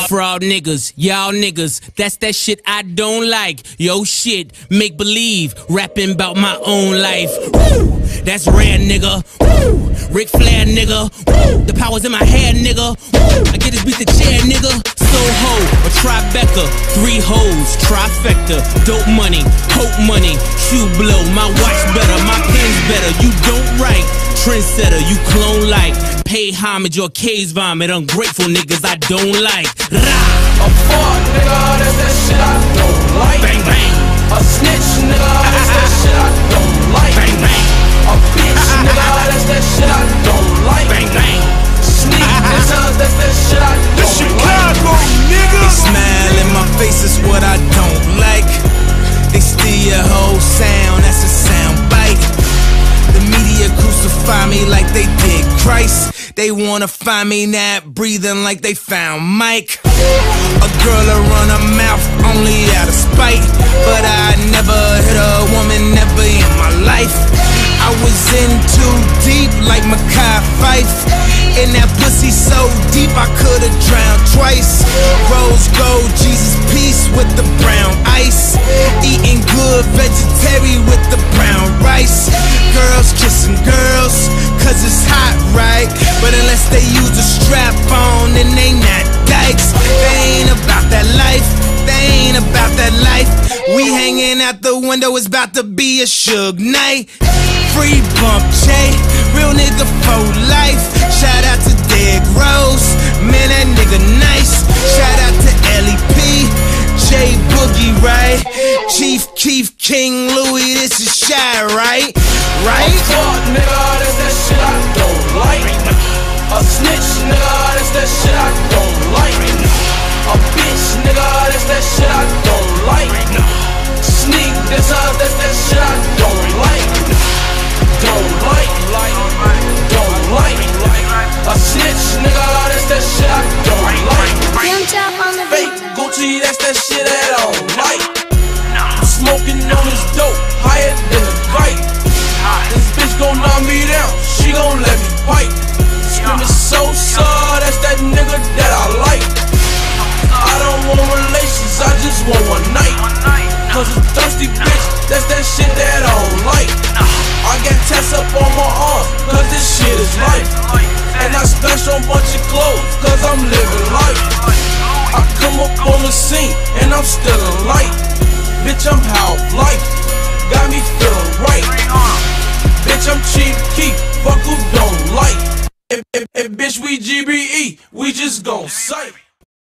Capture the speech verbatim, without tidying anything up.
Fraud niggas, y'all niggas, that's that shit I don't like. Yo shit, make believe, rapping about my own life. Woo! That's rare nigga. Woo! Ric Flair nigga. Woo! The power's in my head nigga. Woo! I get this beat the chair nigga. Soho, a Tribeca, three hoes, trifecta. Dope money, hope money, shoe blow. My watch better, my pen's better. You don't write, trendsetter, you clone like. Pay homage or K's vomit, ungrateful niggas I don't like. Rah! A fuck nigga, that's that shit I don't like. Bang bang. A snitch nigga, that's that shit I don't like. Bang bang. A bitch nigga, that's that shit I don't like. Bang bang. Sneak niggas, that's that shit I don't The Chicago like. niggas. They smile in my face, is what I don't like. They steal your whole sound, that's a sound bite. The media crucify me like they did Christ. They wanna find me not breathing like they found Mike. A girl to run her mouth only out of spite, but I never hit a woman, never in my life. I was in too deep like Makai Fife. And that pussy so deep I could've drowned twice. Rose gold, Jesus peace with the brown ice. Eating good vegetarian with the brown rice. Girls kissing girls, cause it's hot, right? But unless they use a strap on, then they not dykes. They ain't about that life, they ain't about that life. We hanging out the window, it's about to be a Suge night. Free bump J, real nigga for life. Shout out to Derrick Rose, man that nigga nice. Shout out to L E P, J Boogie, right? Chief Keef, King Louis, this is Shy, right? Right? A fuck nigga, that's that shit I don't like. A snitch nigga, that's that shit I don't like. A bitch nigga, that's that shit I don't like. Sneak niggas, that's that shit I don't like. Don't like, don't like. A snitch nigga, that's that shit I don't like. Fake Gucci, that's that shit that I don't like. I'm smoking on this dope, higher than a kite. This bitch gon' knock me down, she gon' let me fight. Screaming so sad, that's that nigga that I like. I don't want relations, I just want one night. Cause a thirsty bitch, that's that shit that I don't like. I got tats up on my arm, cause this shit is life. And I splash on bunch of clothes, cause I'm living life. I come up on the scene, and I'm still in light. Bitch, I'm half life, got me feeling right. Bitch, I'm cheap keep, fuck who don't like. And, and, and bitch, we G B E, we just gon' sight.